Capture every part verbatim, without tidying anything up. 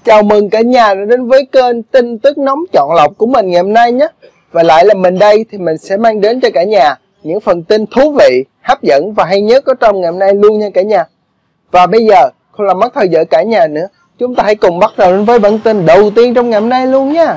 Chào mừng cả nhà đã đến với kênh tin tức nóng chọn lọc của mình ngày hôm nay nhé. Và lại là mình đây thì mình sẽ mang đến cho cả nhà những phần tin thú vị, hấp dẫn và hay nhất có trong ngày hôm nay luôn nha cả nhà. Và bây giờ không làm mất thời giờ cả nhà nữa, chúng ta hãy cùng bắt đầu đến với bản tin đầu tiên trong ngày hôm nay luôn nha.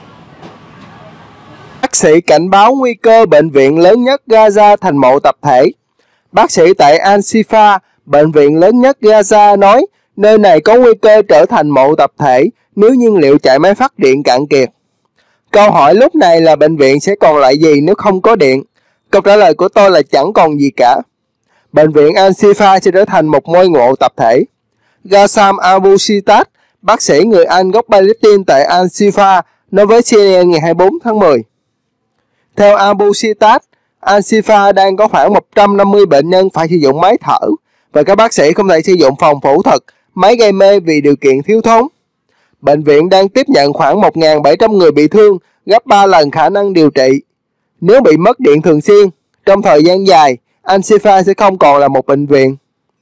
Bác sĩ cảnh báo nguy cơ bệnh viện lớn nhất Gaza thành mộ tập thể. Bác sĩ tại Al-Shifa, bệnh viện lớn nhất Gaza nói nơi này có nguy cơ trở thành mộ tập thể nếu nhiên liệu chạy máy phát điện cạn kiệt. Câu hỏi lúc này là bệnh viện sẽ còn lại gì nếu không có điện? Câu trả lời của tôi là chẳng còn gì cả. Bệnh viện Al-Shifa sẽ trở thành một ngôi mộ tập thể. Ghassam Abu Shitat, bác sĩ người Anh gốc Palestine tại Al-Shifa, nói với xê en en ngày hai mươi bốn tháng mười. Theo Abu Shitat, Al-Shifa đang có khoảng một trăm năm mươi bệnh nhân phải sử dụng máy thở và các bác sĩ không thể sử dụng phòng phẫu thuật, máy gây mê vì điều kiện thiếu thốn. Bệnh viện đang tiếp nhận khoảng một nghìn bảy trăm người bị thương, gấp ba lần khả năng điều trị. Nếu bị mất điện thường xuyên, trong thời gian dài, Al-Shifa sẽ không còn là một bệnh viện.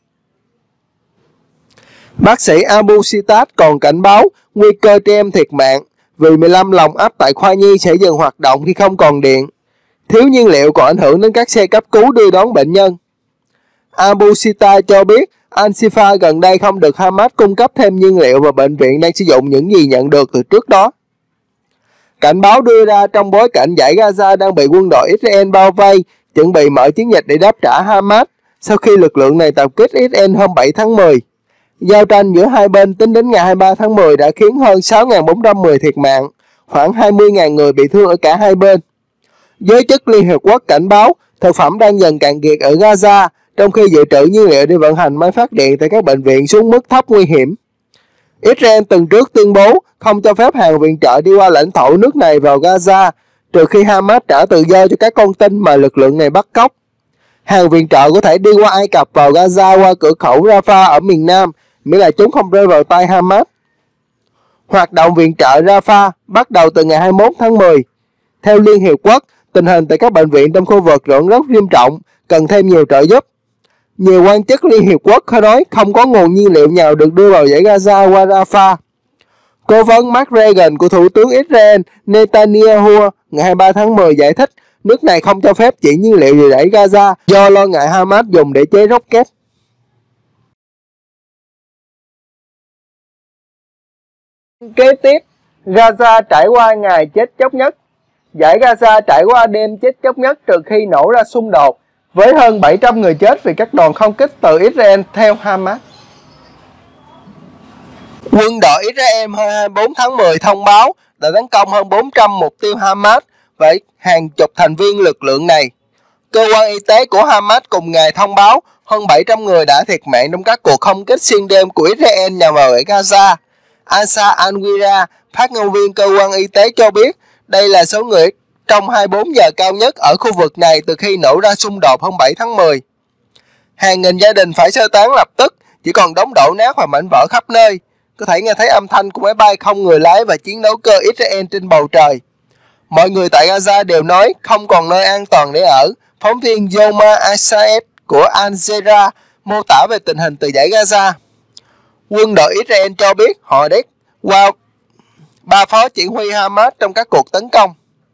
Bác sĩ Abu Shitat còn cảnh báo nguy cơ trẻ em thiệt mạng vì mười lăm lồng ấp tại khoa nhi sẽ dừng hoạt động khi không còn điện. Thiếu nhiên liệu còn ảnh hưởng đến các xe cấp cứu đưa đón bệnh nhân. Abu Shitat cho biết Al-Shifa gần đây không được Hamas cung cấp thêm nhiên liệu và bệnh viện đang sử dụng những gì nhận được từ trước đó. Cảnh báo đưa ra trong bối cảnh dải Gaza đang bị quân đội Israel bao vây, chuẩn bị mở chiến dịch để đáp trả Hamas sau khi lực lượng này tập kích Israel hôm bảy tháng mười. Giao tranh giữa hai bên tính đến ngày hai mươi ba tháng mười đã khiến hơn sáu nghìn bốn trăm mười thiệt mạng, khoảng hai mươi nghìn người bị thương ở cả hai bên. Giới chức Liên Hiệp Quốc cảnh báo thực phẩm đang dần cạn kiệt ở Gaza, trong khi dự trữ nhiên liệu để vận hành máy phát điện tại các bệnh viện xuống mức thấp nguy hiểm. Israel từng trước tuyên bố không cho phép hàng viện trợ đi qua lãnh thổ nước này vào Gaza, trừ khi Hamas trả tự do cho các con tin mà lực lượng này bắt cóc. Hàng viện trợ có thể đi qua Ai Cập vào Gaza qua cửa khẩu Rafah ở miền Nam, miễn là chúng không rơi vào tay Hamas. Hoạt động viện trợ Rafah bắt đầu từ ngày hai mươi mốt tháng mười. Theo Liên Hiệp Quốc, tình hình tại các bệnh viện trong khu vực vẫn rất nghiêm trọng, cần thêm nhiều trợ giúp. Nhiều quan chức Liên Hiệp Quốc nói không có nguồn nhiên liệu nào được đưa vào dải Gaza qua Rafah. Cố vấn Mark Reagan của Thủ tướng Israel Netanyahu ngày hai mươi ba tháng mười giải thích nước này không cho phép chuyển nhiên liệu về dải Gaza do lo ngại Hamas dùng để chế rocket. Kế tiếp, Gaza trải qua ngày chết chóc nhất. Dải Gaza trải qua đêm chết chóc nhất từ khi nổ ra xung đột, với hơn bảy trăm người chết vì các đòn không kích từ Israel theo Hamas. Quân đội Israel hôm hai mươi bốn tháng mười thông báo đã tấn công hơn bốn trăm mục tiêu Hamas với hàng chục thành viên lực lượng này. Cơ quan y tế của Hamas cùng ngày thông báo hơn bảy trăm người đã thiệt mạng trong các cuộc không kích xuyên đêm của Israel nhằm vào dải Gaza. Asa Anwira, phát ngôn viên cơ quan y tế cho biết đây là số người trong hai mươi bốn giờ cao nhất ở khu vực này từ khi nổ ra xung đột hôm bảy tháng mười. Hàng nghìn gia đình phải sơ tán lập tức, chỉ còn đống đổ nát và mảnh vỡ khắp nơi. Có thể nghe thấy âm thanh của máy bay không người lái và chiến đấu cơ Israel trên bầu trời. Mọi người tại Gaza đều nói không còn nơi an toàn để ở. Phóng viên Yoma Asaed của Al Jazeera mô tả về tình hình từ dải Gaza. Quân đội Israel cho biết họ đã qua ba phó chỉ huy Hamas trong các cuộc tấn công.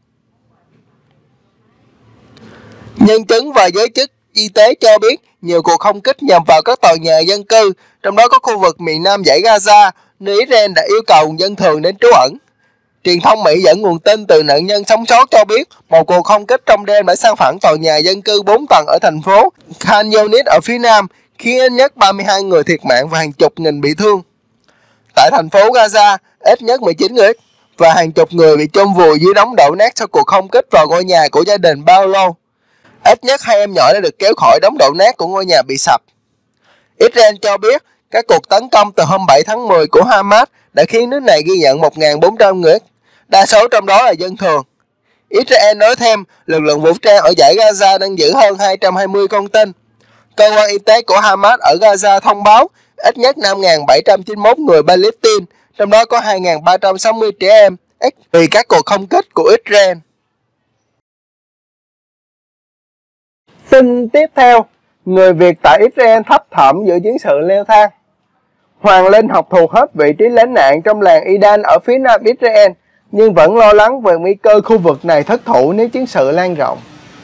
Nhân chứng và giới chức y tế cho biết nhiều cuộc không kích nhằm vào các tòa nhà dân cư, trong đó có khu vực miền nam dải Gaza, nơi Israel đã yêu cầu dân thường đến trú ẩn. Truyền thông Mỹ dẫn nguồn tin từ nạn nhân sống sót cho biết một cuộc không kích trong đêm đã san phẳng tòa nhà dân cư bốn tầng ở thành phố Khan Younis ở phía nam, khiến ít nhất ba mươi hai người thiệt mạng và hàng chục nghìn bị thương. Tại thành phố Gaza, ít nhất mười chín người và hàng chục người bị chôn vùi dưới đống đổ nát sau cuộc không kích vào ngôi nhà của gia đình Paulo. Ít nhất hai em nhỏ đã được kéo khỏi đống đổ nát của ngôi nhà bị sập. Israel cho biết các cuộc tấn công từ hôm bảy tháng mười của Hamas đã khiến nước này ghi nhận một nghìn bốn trăm người, đa số trong đó là dân thường. Israel nói thêm lực lượng vũ trang ở dải Gaza đang giữ hơn hai trăm hai mươi con tin. Cơ quan y tế của Hamas ở Gaza thông báo ít nhất năm nghìn bảy trăm chín mươi mốt người Palestine, trong đó có hai nghìn ba trăm sáu mươi trẻ em vì các cuộc không kích của Israel. Tin tiếp theo, người Việt tại Israel thấp thỏm giữa chiến sự leo thang. Hoàng Linh học thuộc hết vị trí lánh nạn trong làng Idan ở phía nam Israel, nhưng vẫn lo lắng về nguy cơ khu vực này thất thủ nếu chiến sự lan rộng.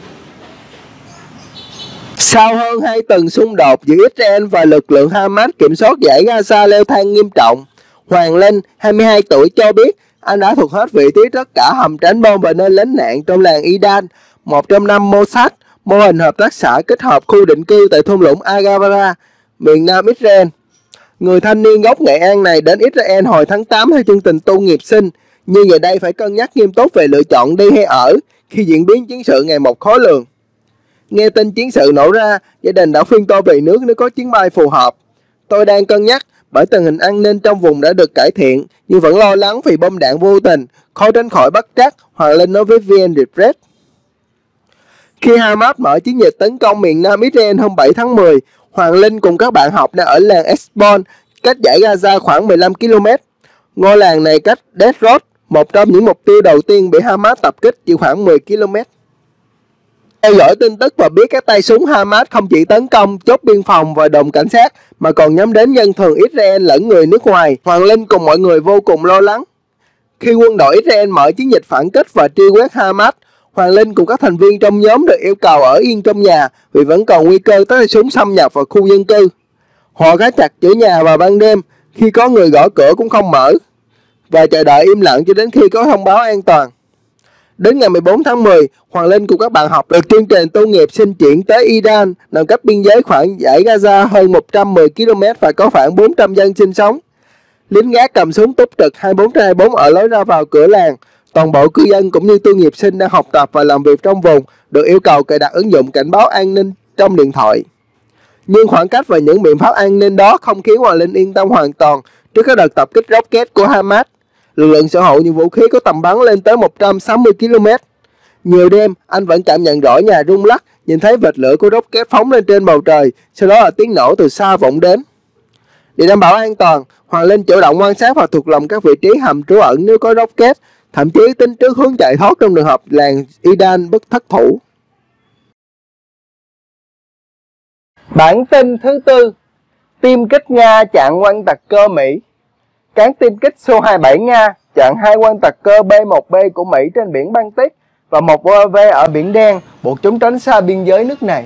Sau hơn hai tuần xung đột giữa Israel và lực lượng Hamas kiểm soát dải Gaza leo thang nghiêm trọng, Hoàng Linh, hai mươi hai tuổi, cho biết anh đã thuộc hết vị trí tất cả hầm tránh bom và nơi lánh nạn trong làng Idan, một trong năm Mossad, mô hình hợp tác xã kết hợp khu định cư tại thung lũng Agabara, miền nam Israel. Người thanh niên gốc Nghệ An này đến Israel hồi tháng tám theo chương trình tu nghiệp sinh, nhưng giờ đây phải cân nhắc nghiêm túc về lựa chọn đi hay ở khi diễn biến chiến sự ngày một khó lường. Nghe tin chiến sự nổ ra, gia đình đã khuyên tôi về nước nếu có chuyến bay phù hợp. Tôi đang cân nhắc bởi tình hình an ninh trong vùng đã được cải thiện, nhưng vẫn lo lắng vì bom đạn vô tình, khó tránh khỏi bất trắc, Hoàng Linh nói với vê en Express. Khi Hamas mở chiến dịch tấn công miền nam Israel hôm bảy tháng mười, Hoàng Linh cùng các bạn học đang ở làng Esbon, cách dải Gaza khoảng mười lăm ki lô mét. Ngôi làng này cách Detroit, một trong những mục tiêu đầu tiên bị Hamas tập kích, chỉ khoảng mười ki lô mét. Theo dõi tin tức và biết các tay súng Hamas không chỉ tấn công chốt biên phòng và đồn cảnh sát mà còn nhắm đến dân thường Israel lẫn người nước ngoài, Hoàng Linh cùng mọi người vô cùng lo lắng. Khi quân đội Israel mở chiến dịch phản kích và truy quét Hamas, Hoàng Linh cùng các thành viên trong nhóm được yêu cầu ở yên trong nhà vì vẫn còn nguy cơ tay súng xâm nhập vào khu dân cư. Họ gác chặt cửa nhà vào ban đêm, khi có người gõ cửa cũng không mở, và chờ đợi im lặng cho đến khi có thông báo an toàn. Đến ngày mười bốn tháng mười, Hoàng Linh cùng các bạn học được chương trình tu nghiệp xin chuyển tới Idan, nằm cách biên giới khoảng dải Gaza hơn một trăm mười ki lô mét và có khoảng bốn trăm dân sinh sống. Lính gác cầm súng túc trực hai mươi bốn trên hai mươi bốn ở lối ra vào cửa làng. Toàn bộ cư dân cũng như tu nghiệp sinh đang học tập và làm việc trong vùng được yêu cầu cài đặt ứng dụng cảnh báo an ninh trong điện thoại. Nhưng khoảng cách và những biện pháp an ninh đó không khiến Hoàng Linh yên tâm hoàn toàn trước các đợt tập kích rocket của Hamas. Lực lượng sở hữu những vũ khí có tầm bắn lên tới một trăm sáu mươi ki lô mét. Nhiều đêm, anh vẫn cảm nhận rõ nhà rung lắc, nhìn thấy vệt lửa của rocket phóng lên trên bầu trời, sau đó là tiếng nổ từ xa vọng đến. Để đảm bảo an toàn, Hoàng Linh chủ động quan sát và thuộc lòng các vị trí hầm trú ẩn nếu có rocket, thậm chí tính trước hướng chạy thoát trong trường hợp làng Idan bất thất thủ. Bản tin thứ tư, tiêm kích Nga chặn oanh tạc cơ Mỹ. Cán tiêm kích Su hai mươi bảy Nga chặn hai oanh tạc cơ B một B của Mỹ trên biển Baltic và một u a vê ở Biển Đen, buộc chúng tránh xa biên giới nước này.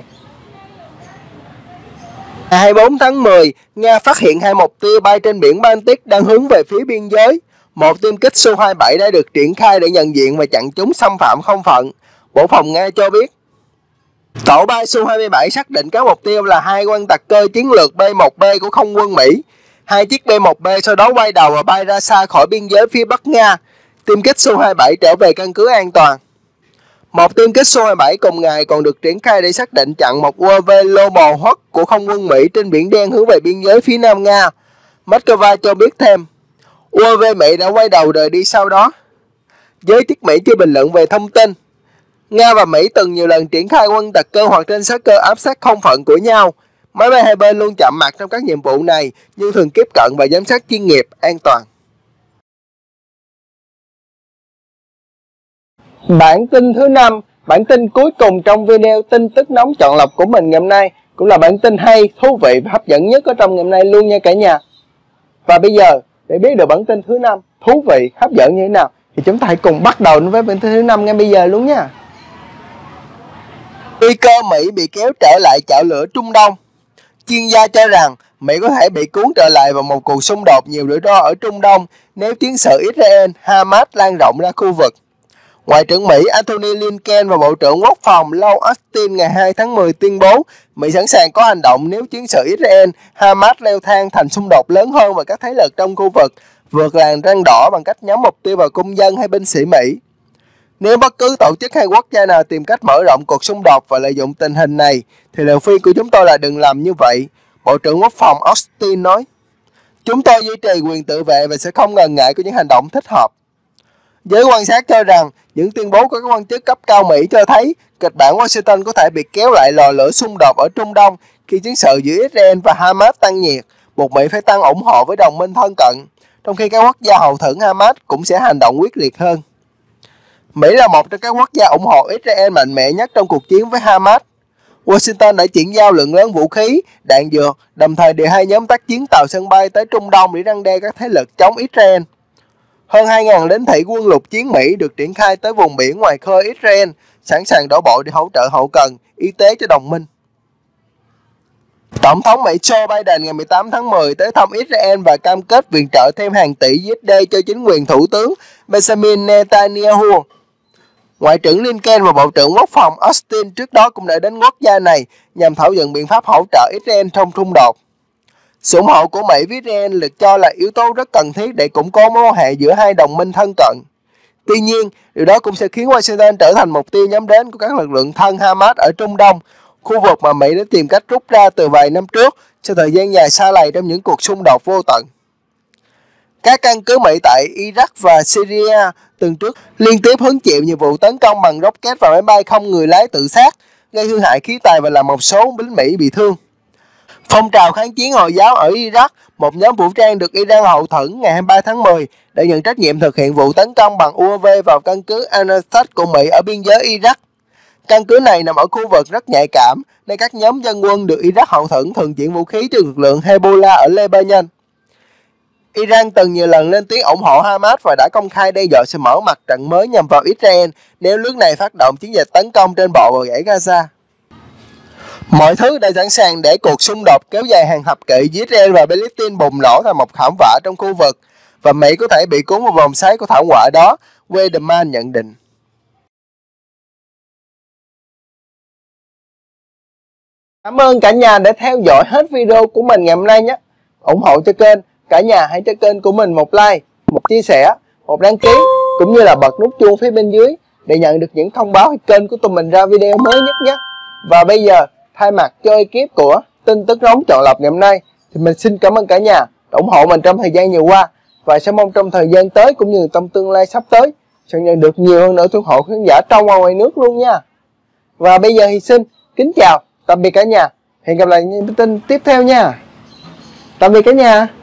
Ngày hai mươi bốn tháng mười, Nga phát hiện hai mục tiêu bay trên biển Baltic đang hướng về phía biên giới. Một tiêm kích Su hai mươi bảy đã được triển khai để nhận diện và chặn chúng xâm phạm không phận, Bộ Phòng Nga cho biết. Tổ bay Su hai mươi bảy xác định các mục tiêu là hai oanh tạc cơ chiến lược B một B của không quân Mỹ. Hai chiếc B một B sau đó quay đầu và bay ra xa khỏi biên giới phía Bắc Nga. Tiêm kích Su hai mươi bảy trở về căn cứ an toàn. Một tiêm kích Su hai mươi bảy cùng ngày còn được triển khai để xác định chặn một u a vê Global Hawk của không quân Mỹ trên Biển Đen hướng về biên giới phía nam Nga. Moscow cho biết thêm, u a vê Mỹ đã quay đầu rời đi sau đó. Giới chức Mỹ chưa bình luận về thông tin. Nga và Mỹ từng nhiều lần triển khai oanh tạc cơ hoặc trên sát cơ áp sát không phận của nhau. Máy bay hai bên luôn chạm mặt trong các nhiệm vụ này, nhưng thường tiếp cận và giám sát chuyên nghiệp, an toàn. Bản tin thứ năm, bản tin cuối cùng trong video tin tức nóng chọn lọc của mình ngày hôm nay, cũng là bản tin hay, thú vị và hấp dẫn nhất ở trong ngày hôm nay luôn nha cả nhà. Và bây giờ, để biết được bản tin thứ năm thú vị, hấp dẫn như thế nào, thì chúng ta hãy cùng bắt đầu với bản tin thứ năm ngay bây giờ luôn nha. Nguy cơ Mỹ bị kéo trở lại chảo lửa Trung Đông. Chuyên gia cho rằng Mỹ có thể bị cuốn trở lại vào một cuộc xung đột nhiều rủi ro ở Trung Đông nếu chiến sự Israel-Hamas lan rộng ra khu vực. Ngoại trưởng Mỹ Antony Blinken và Bộ trưởng Quốc phòng Lloyd Austin ngày hai tháng mười tuyên bố Mỹ sẵn sàng có hành động nếu chiến sự Israel-Hamas leo thang thành xung đột lớn hơn và các thế lực trong khu vực vượt làn ranh đỏ bằng cách nhắm mục tiêu vào công dân hay binh sĩ Mỹ. Nếu bất cứ tổ chức hay quốc gia nào tìm cách mở rộng cuộc xung đột và lợi dụng tình hình này, thì lời khuyên của chúng tôi là đừng làm như vậy, Bộ trưởng Quốc phòng Austin nói. Chúng tôi duy trì quyền tự vệ và sẽ không ngần ngại có những hành động thích hợp. Giới quan sát cho rằng, những tuyên bố của các quan chức cấp cao Mỹ cho thấy kịch bản Washington có thể bị kéo lại lò lửa xung đột ở Trung Đông khi chiến sự giữa Israel và Hamas tăng nhiệt, buộc Mỹ phải tăng ủng hộ với đồng minh thân cận, trong khi các quốc gia hậu thuẫn Hamas cũng sẽ hành động quyết liệt hơn. Mỹ là một trong các quốc gia ủng hộ Israel mạnh mẽ nhất trong cuộc chiến với Hamas. Washington đã chuyển giao lượng lớn vũ khí, đạn dược, đồng thời điều hai nhóm tác chiến tàu sân bay tới Trung Đông để răn đe các thế lực chống Israel. Hơn hai nghìn lính thủy quân lục chiến Mỹ được triển khai tới vùng biển ngoài khơi Israel, sẵn sàng đổ bộ để hỗ trợ hậu cần, y tế cho đồng minh. Tổng thống Mỹ Joe Biden ngày mười tám tháng mười tới thăm Israel và cam kết viện trợ thêm hàng tỷ u ét đê cho chính quyền Thủ tướng Benjamin Netanyahu. Ngoại trưởng Blinken và Bộ trưởng Quốc phòng Austin trước đó cũng đã đến quốc gia này nhằm thảo luận biện pháp hỗ trợ Israel trong xung đột. Sự ủng hộ của Mỹ với Israel được cho là yếu tố rất cần thiết để củng cố mối quan hệ giữa hai đồng minh thân cận. Tuy nhiên, điều đó cũng sẽ khiến Washington trở thành mục tiêu nhắm đến của các lực lượng thân Hamas ở Trung Đông, khu vực mà Mỹ đã tìm cách rút ra từ vài năm trước sau thời gian dài xa lầy trong những cuộc xung đột vô tận. Các căn cứ Mỹ tại Iraq và Syria tuần trước liên tiếp hứng chịu nhiều vụ tấn công bằng rocket và máy bay không người lái tự sát, gây hư hại khí tài và làm một số lính Mỹ bị thương. Phong trào kháng chiến Hồi giáo ở Iraq, một nhóm vũ trang được Iran hậu thuẫn ngày hai mươi ba tháng mười, đã nhận trách nhiệm thực hiện vụ tấn công bằng u a vê vào căn cứ Al-Assad của Mỹ ở biên giới Iraq. Căn cứ này nằm ở khu vực rất nhạy cảm, nơi các nhóm dân quân được Iraq hậu thuẫn thường chuyển vũ khí cho lực lượng Hezbollah ở Lebanon. Iran từng nhiều lần lên tiếng ủng hộ Hamas và đã công khai đe dọa sẽ mở mặt trận mới nhằm vào Israel nếu nước này phát động chiến dịch tấn công trên bộ vào dải Gaza. Mọi thứ đã sẵn sàng để cuộc xung đột kéo dài hàng thập kỷ giữa Israel và Palestine bùng nổ thành một thảm họa trong khu vực, và Mỹ có thể bị cuốn vào vòng xoáy của thảm họa đó, Weidman nhận định. Cảm ơn cả nhà đã theo dõi hết video của mình ngày hôm nay nhé. Ủng hộ cho kênh, cả nhà hãy cho kênh của mình một like, một chia sẻ, một đăng ký, cũng như là bật nút chuông phía bên dưới để nhận được những thông báo khi kênh của tụi mình ra video mới nhất nhé. Và bây giờ, thay mặt cho ekip của tin tức nóng chọn lọc ngày hôm nay, thì mình xin cảm ơn cả nhà đã ủng hộ mình trong thời gian vừa qua, và sẽ mong trong thời gian tới cũng như trong tương lai sắp tới sẽ nhận được nhiều hơn nữa ủng hộ khán giả trong và ngoài nước luôn nha. Và bây giờ thì xin kính chào, tạm biệt cả nhà. Hẹn gặp lại những tin tiếp theo nha. Tạm biệt cả nhà.